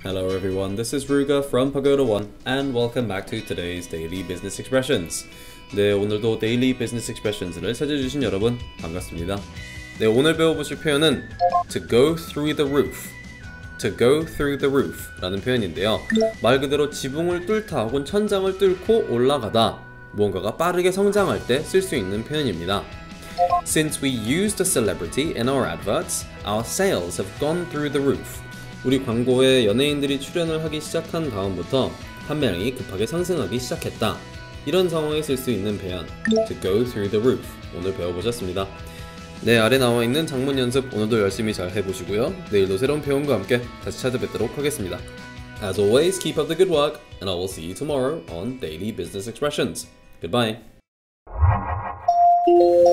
Hello everyone, this is Ruga from Pagoda One and welcome back to today's Daily Business Expressions. 네, 오늘도 Daily Business Expressions를 찾아주신 여러분 반갑습니다. 네, 오늘 배워보실 표현은 to go through the roof. to go through the roof 라는 표현인데요. 말 그대로 지붕을 뚫다 혹은 천장을 뚫고 올라가다, 무언가가 빠르게 성장할 때 쓸 수 있는 표현입니다. Since we used a celebrity in our adverts, our sales have gone through the roof. 우리 광고에 연예인들이 출연을 하기 시작한 다음부터 판매량이 급하게 상승하기 시작했다. 이런 상황에 쓸 수 있는 표현 to go through the roof 오늘 배워보셨습니다. 네, 아래 나와 있는 장문 연습 오늘도 열심히 잘 해보시고요. 내일도 새로운 표현과 함께 다시 찾아뵙도록 하겠습니다. As always, keep up the good work and I will see you tomorrow on Daily Business Expressions. Goodbye.